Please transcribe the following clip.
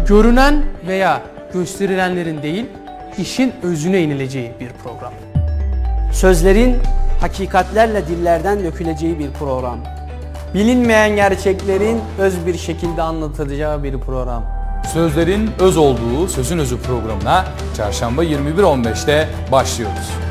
Görünen veya gösterilenlerin değil, işin özüne inileceği bir program. Sözlerin hakikatlerle dillerden döküleceği bir program. Bilinmeyen gerçeklerin öz bir şekilde anlatılacağı bir program. Sözlerin öz olduğu Sözün Özü programına çarşamba 21.15'te başlıyoruz.